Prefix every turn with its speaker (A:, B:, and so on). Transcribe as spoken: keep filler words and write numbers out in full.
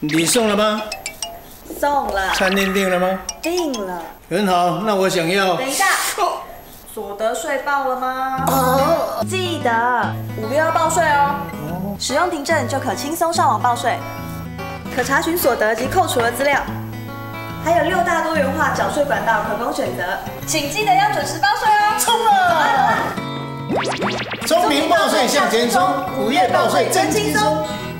A: 你送了吗？
B: 送了。
A: 餐厅订了吗？
B: 订了。
A: 很好，那我想要。
B: 等一下。所得税报了吗？哦。记得五月要报税哦。哦。使用凭证就可轻松上网报税，可查询所得及扣除的资料，还有六大多元化缴税管道可供选择，请记得要准时报税哦。
A: 冲啊！聪明报税向前冲，五月报税真轻松。